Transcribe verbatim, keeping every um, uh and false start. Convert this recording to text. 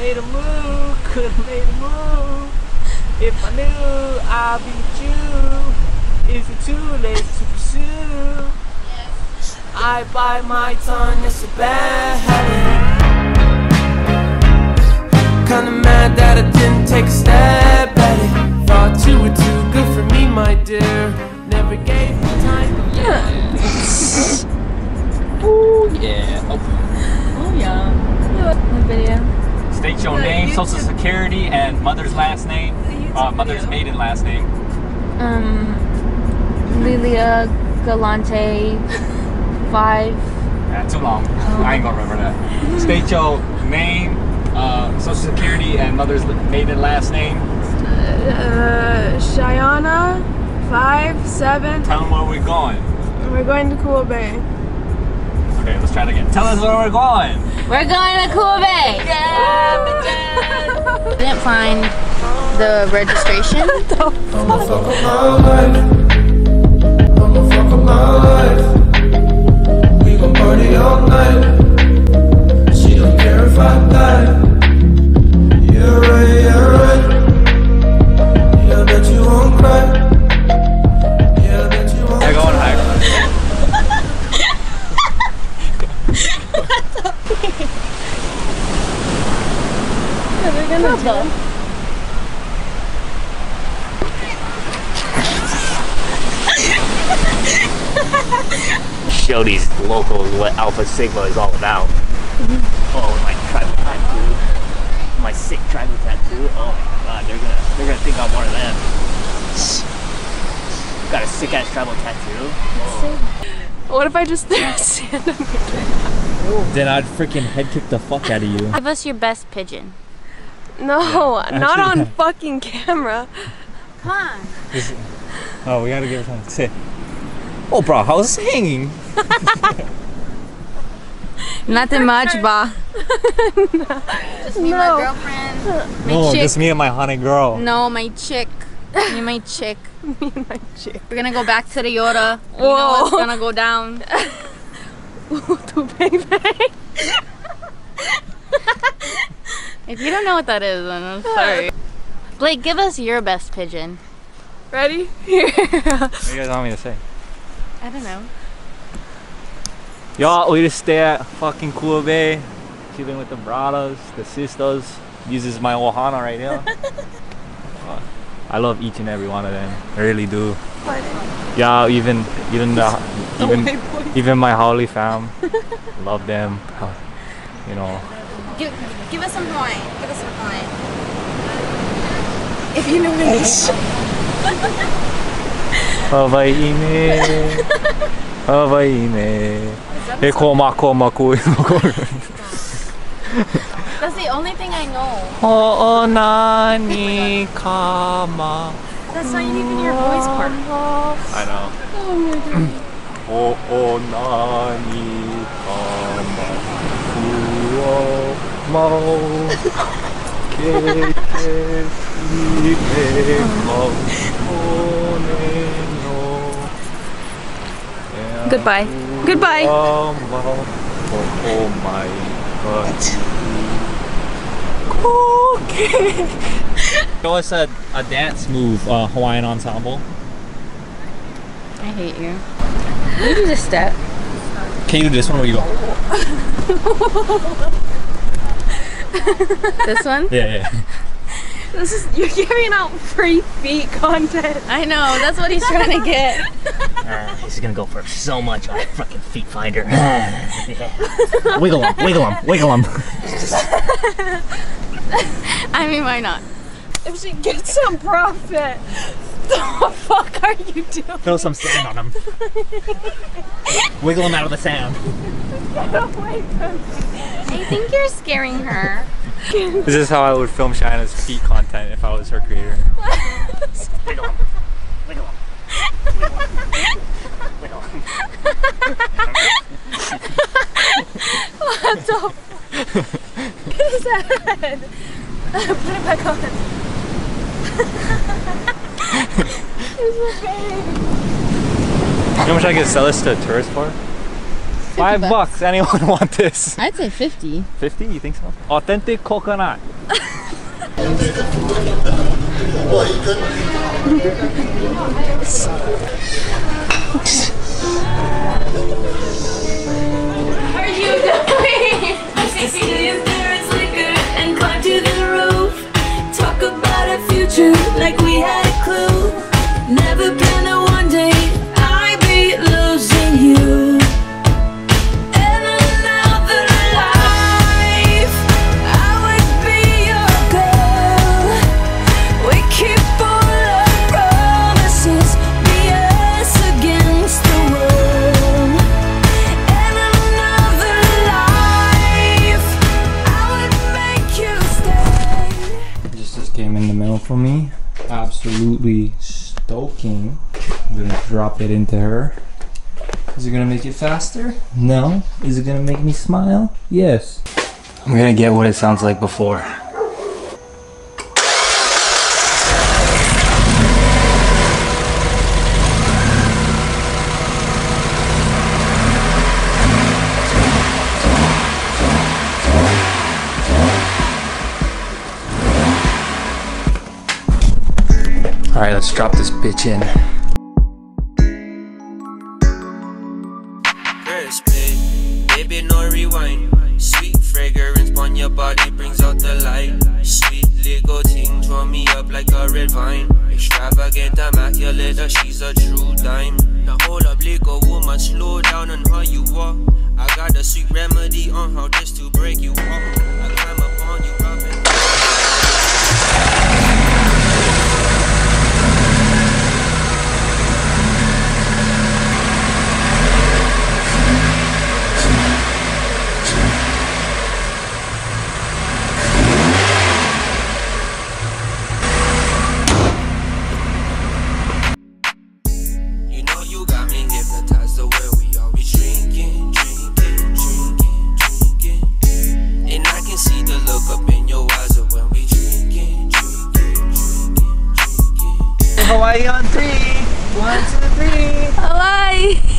made a move, could've made a move. If I knew I'd beat you, is it too late to pursue? Yes. I bite my tongue, it's a bad habit. Kinda mad that I didn't take a step at it. Thought you were too good for me, my dear. Never gave me time. Yeah. Oh yeah. Oh, oh yeah. What video? State your name, social security, and mother's last name. Uh, mother's maiden last name. Um, Lilia Galante, five. Yeah, too long. Oh. I ain't gonna remember that. State your name, uh, social security, and mother's maiden last name. Uh, Shayana, five, seven. Tell them where we're going. We're going to Cool Bay. Okay, let's try it again. Tell us where we're going. We're going to Cool Bay. Yeah, didn't find the registration. What the I'm a fuck of my life. I'm a fuck of my life. We gon' party all night. She don't care if I die. You're right, you're right. Yeah, I bet you won't cry. Yeah, I bet you won't cry. We're going high. We're gonna do. Show these locals what Alpha Sigma is all about. Mm-hmm. Oh, my tribal tattoo. My sick tribal tattoo. Oh my god, they're gonna they're gonna think I'm one of them. Got a sick ass tribal tattoo. Oh. What if I just threw sand on your drink? Then I'd freaking head kick the fuck out of you. Give us your best pigeon. No, yeah, not actually, on yeah. fucking camera. Come on. Oh, we gotta give her something to say. Oh, bro, how's it hanging? Nothing much, ba. No. Just me and No. my girlfriend. My No, chick. just me and my honey girl. No, my chick. Me and my chick. Me and my chick. We're gonna go back to the Yoda. You know Whoa. what's gonna go down. To bang bang. If you don't know what that is, then I'm sorry. Blake, give us your best pigeon. Ready? Here. What do you guys want me to say? I don't know. Y'all, we just stay at fucking Cool Bay, chilling with the brothers, the sisters. This is my ohana right here. uh, I love each and every one of them. I really do. Yeah, even even the even even my Howley fam. Love them. You know. Give, give us some point. Give us some point. If you know English. Hawaii Hawaii He koma koma kui. That's the only thing I know. Ho'ona ni kama. That's not even your voice part. I know. Ho'ona ni kama. Kuo mau. Ke ke ike kau one no. Goodbye. Goodbye. Oh, oh my god. Okay. Show us a, a dance move, uh, Hawaiian ensemble. I hate you. You do this step. Can you do this one where you go? This one? Yeah, yeah. This is, you're giving out free feet content. I know, that's what he's trying to get. Uh, he's gonna go for so much on a fucking feet finder. Yeah. Wiggle him, wiggle him, wiggle him. I mean, why not? If she gets some profit, the fuck are you doing? Throw some sand on him. Wiggle him out of the sand. I think you're scaring her. This is how I would film Shayna's feet content if I was her creator. Wiggle him. Wiggle him. Wiggle him. What the What is that? Put it back on. It's okay. You know how much I could sell this to a tourist for? Five bucks. bucks. Anyone want this? I'd say fifty. Fifty? You think so? Authentic coconut. Are you doing? I can see your parents liquor and climb to the roof. Talk about a future like we had a clue. Never been a one day I'd be losing you. In another life, I would be your girl. We keep all our promises, be us against the world. In another life, I would make you stay. Just just came in the mail for me. Absolutely stoking. I'm gonna drop it into her. Is it gonna make it faster? No. Is it gonna make me smile? Yes. I'm gonna get what it sounds like before. Alright, let's drop this bitch in. Crispy, baby, no rewind. Sweet fragrance on your body brings out the light. Sweet little ting, draw me up like a red vine. Extravagant, immaculate, she's a true dime. Now hold up, little woman, slow down on how you walk. I got a sweet remedy on how this to break you off. I climb up on you, rubbing. Hawaii on three. One, two, three. Hawaii.